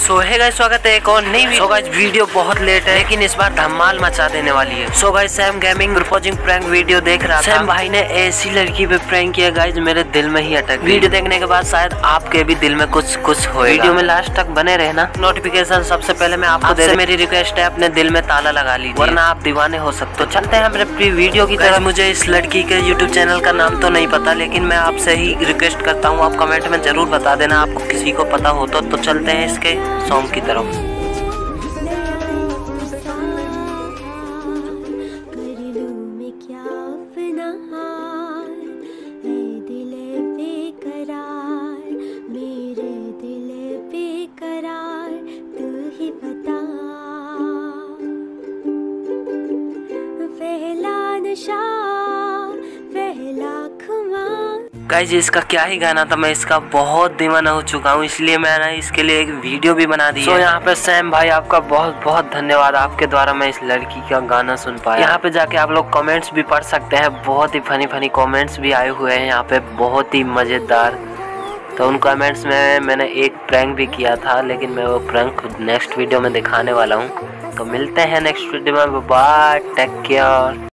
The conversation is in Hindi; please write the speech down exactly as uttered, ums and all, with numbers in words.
सो है गाइस, स्वागत है एक और नई वीडियो। गाइस वीडियो बहुत लेट है लेकिन इस बार धमाल मचा देने वाली है। So guys Sam gaming proposing prank video देख रहा था। सैम भाई ने ऐसी लड़की पे प्रैंक किया गाइस, मेरे दिल में ही अटक। वीडियो देखने के बाद शायद आपके भी दिल में कुछ कुछ होएगा। वीडियो में लास्ट तक बने रहना। नोटिफिकेशन सबसे पहले मैं आपको दे, मेरी रिक्वेस्ट है अपने दिल में ताला लगा लीजिए वरना आप दीवाने हो सकते। तो चलते हैं अपने वीडियो की तरफ। मुझे इस लड़की के यूट्यूब चैनल का नाम तो नहीं पता, लेकिन मैं आपसे ही रिक्वेस्ट करता हूँ आप कमेंट में जरूर बता देना आपको किसी को पता हो तो। तो चलते हैं इसके सॉन्ग की तरफ। गाइस इसका क्या ही गाना था, मैं इसका बहुत दीवाना हो चुका हूँ, इसलिए मैंने इसके लिए एक वीडियो भी बना दी है। so, यहाँ पे सैम भाई आपका बहुत बहुत धन्यवाद, आपके द्वारा मैं इस लड़की का गाना सुन पाया। यहाँ पे जाके आप लोग कमेंट्स भी पढ़ सकते हैं, बहुत ही फनी फनी कमेंट्स भी आए हुए हैं यहाँ पे, बहुत ही मज़ेदार। तो उन कमेंट्स में मैंने एक प्रैंक भी किया था, लेकिन मैं वो प्रैंक नेक्स्ट वीडियो में दिखाने वाला हूँ। तो मिलते हैं नेक्स्ट वीडियो में, बाय, टेक केयर।